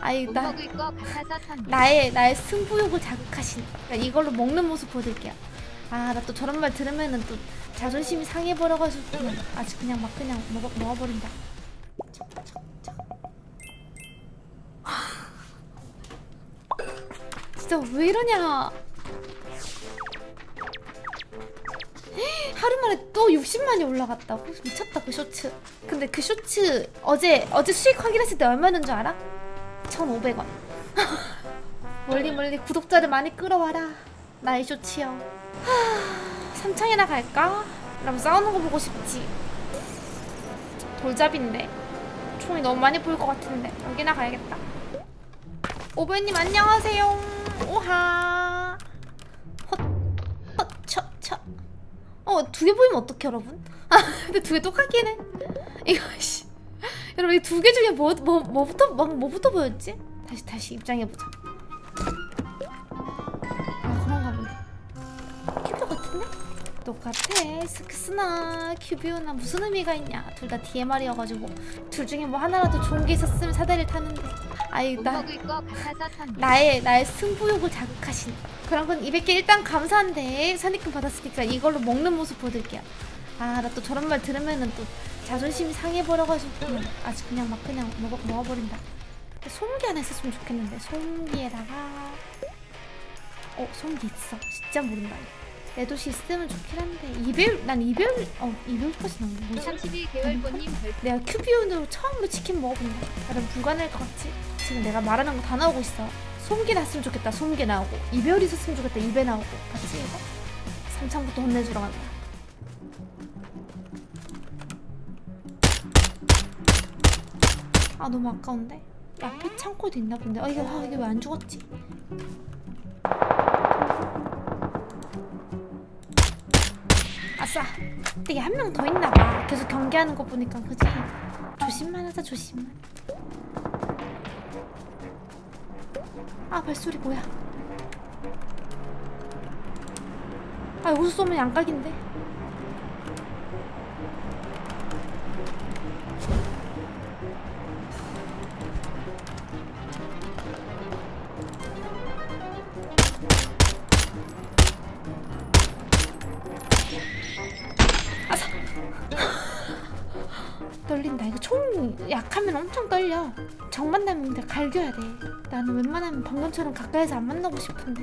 아이 못 먹을 거 같아서 턴. 나의 승부욕을 자극하신. 그러니까 이걸로 먹는 모습 보여드릴게요. 아, 나 또 저런 말 들으면은 또 자존심이 상해버려가지고 그냥 아직 그냥 막 그냥 먹어버린다. 진짜 왜 이러냐. 하루 만에 또 60만이 올라갔다고? 미쳤다 그 쇼츠. 근데 그 쇼츠 어제 수익 확인했을 때 얼마는 줄 알아? 1,500원. 멀리 구독자를 많이 끌어와라 나의 쇼츠요. 삼창이나 갈까? 그럼 싸우는 거 보고 싶지. 돌잡인데 총이 너무 많이 보일 것 같은데 여기나 가야겠다. 오버님 안녕하세요. 오하. 헛헛처처. 두 개 보이면 어떡해 여러분? 아 근데 두 개 똑같긴 해. 이거 씨. 여러분 이 두 개 중에 뭐부터 보였지? 다시 입장해보자. 아 그런가 보네. 큐비오 같은데? 똑같아. 스크스나 큐비오나 무슨 의미가 있냐. 둘 다 DMR이어가지고 둘 중에 뭐 하나라도 좋은 게 있었으면 사다리를 타는데. 아이 나의 승부욕을 자극하신. 그런 건 200개 일단 감사한데 선입금 받았으니까 이걸로 먹는 모습 보여드릴게요. 아, 나 또 저런 말 들으면은 또 자존심이 상해버려가지고 그냥 아직 그냥 막 그냥 먹어버린다. 소음기 하나 있었으면 좋겠는데. 소음기에다가 소음기 있어. 진짜 모른다. 레도시 있으면 좋긴 한데 난 이별까지 나온 거 뭐지? 31개월 본님 내가 큐비온으로 처음으로 치킨 먹어본다. 나는 불가능할 것 같지? 지금 내가 말하는 거 다 나오고 있어. 소음기 났으면 좋겠다. 소음기 나오고 이별 있었으면 좋겠다. 이별 나오고 같이 해서 삼창부터 혼내주러 간다. 아 너무 아까운데? 앞에 창고도 있나 본데. 이게 왜 안 죽었지? 아싸! 되게 한 명 더 있나봐. 계속 경기하는 거 보니까 그지? 조심만 하자. 조심만. 아 발소리 뭐야? 아 여기서 쏘면 양각인데. 아사! 떨린다. 이거 총 약하면 엄청 떨려. 정 만나면 근데 갈겨야 돼. 나는 웬만하면 방금처럼 가까이서 안 만나고 싶은데.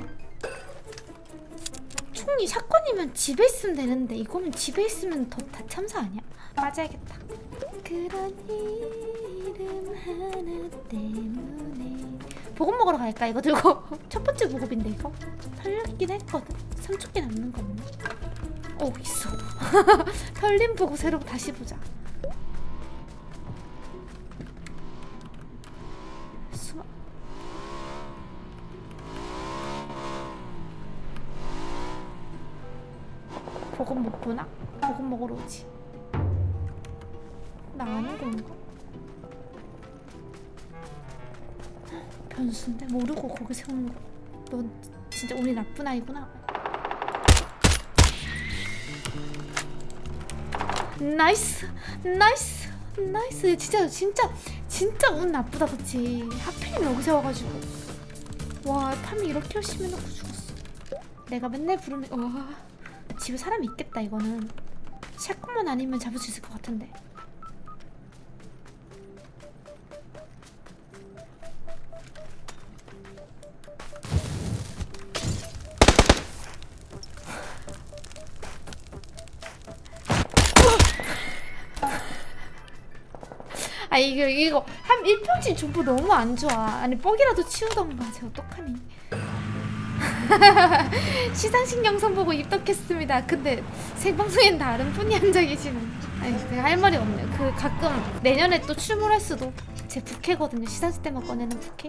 총이 샷건이면 집에 있으면 되는데 이거는 집에 있으면 더 다참사 아니야? 맞아야겠다. 그런 이름 하나 때문에. 보급 먹으러 갈까 이거 들고? 첫 번째 보급인데 이거? 털렸긴 했거든? 3초밖에 남는 거 없네? 있어. 털림 보고 새로 다시 보자. 보급 못 보나? 보급 먹으러 오지. 나 아는 건가? 변수인데? 모르고 거기 세우는 거. 넌 진짜 우리 나쁜 아이구나. 나이스! 나이스! 나이스! 진짜 운 나쁘다 그치? 하필이면 여기서 와가지고. 와 파밍 이렇게 열심히 해놓고 죽었어. 내가 맨날 부르는. 와 집에 사람이 있겠다. 이거는 샷건만 아니면 잡을 수 있을 것 같은데. 아 이거 한 1평씩 전부 너무 안 좋아. 아니 뻑이라도 치우던가. 제가 어떡하니. 시상식영상 보고 입덕했습니다. 근데 생방송엔 다른 분이 앉아 계시는. 아니 제가 할 말이 없네요. 그 가끔 내년에 또 출몰할 수도. 제 부캐거든요. 시상식 때만 꺼내는 부캐.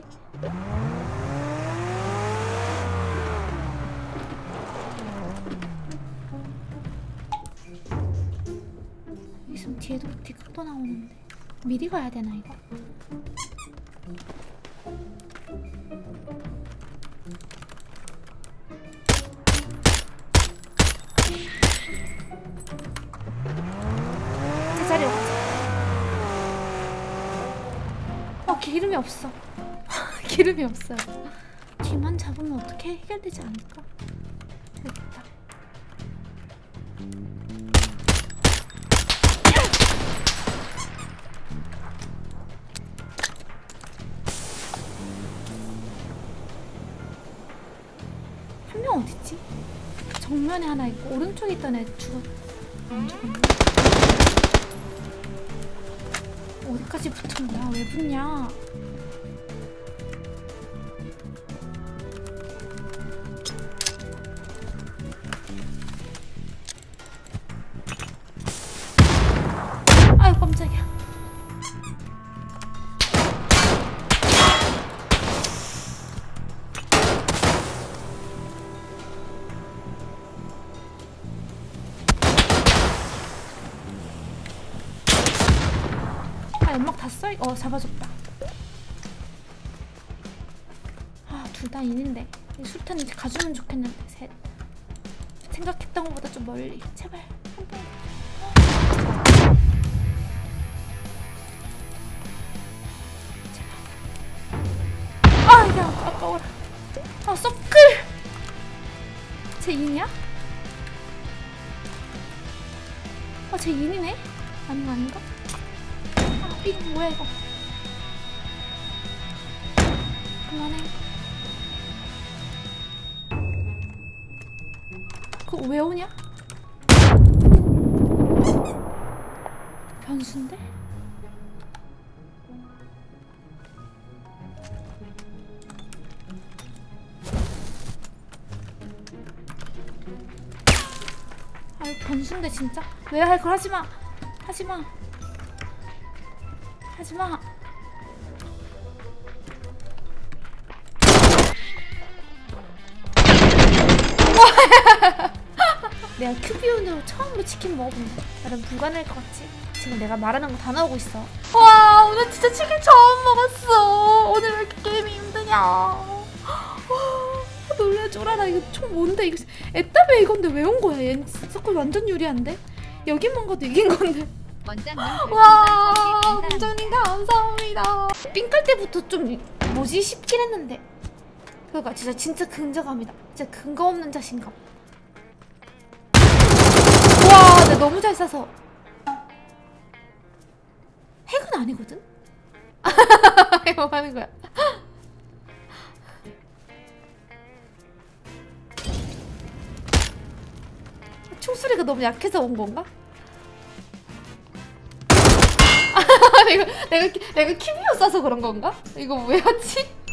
있으면 뒤에도 뒷각도 나오는데 미리 가야 되나 이거? 제자리로 가자. 기름이 없어. 기름이 없어요. 뒤만 잡으면 어떻게 해결되지 않을까? 여기있다. 한 명 어딨지? 정면에 하나 있고 오른쪽에 있던 애 안 죽었네. 어디까지 붙은 거야? 왜 붙냐? 아유 깜짝이야. 연막 다 써? 잡아줬다. 아, 둘 다 인인데 술탄 이제 가주면 좋겠는데. 셋. 생각했던 것보다 좀 멀리. 제발 한 번. 제발. 아, 야, 아까워라. 아, 서클. 쟤 인이야? 아, 쟤 인이네? 아닌가? 뭐야 이거. 그만해. 그거 왜 오냐? 변수인데? 아유 변수인데 진짜. 왜 할 걸 하지마. 하지마. 하지마. 내가 큐비온으로 처음으로 치킨 먹어본다. 나는 불가능할 것 같지? 지금 내가 말하는 거 다 나오고 있어. 와, 오늘 진짜 치킨 처음 먹었어. 오늘 왜 이렇게 게임이 힘드냐. 와, 놀래줘라. 나 이거 총 뭔데? 이거 에따베 이건데 왜 온 거야? 얘 서클 완전 유리한데? 여기만 가도 이긴 건데. 와, 원장님 감사합니다. 삥깔 때부터 좀 뭐지 싶긴 했는데. 그러니까 진짜 근저감이다. 진짜 근거 없는 자신감. 와, 내가 너무 잘 쏴서. 핵은 아니거든? 뭐 하는 거야? 총소리가 너무 약해서 온 건가? 내가 큐비오 쏴서 그런 건가? 이거 왜 하지?